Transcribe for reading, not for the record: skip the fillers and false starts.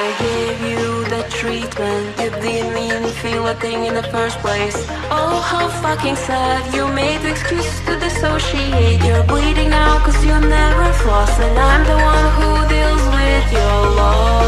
gave you the treatment. You didn't even feel a thing in the first place. Oh, how fucking sad. You made the excuse to dissociate. You're bleeding now cause you never floss, and I'm the one who deals with your loss.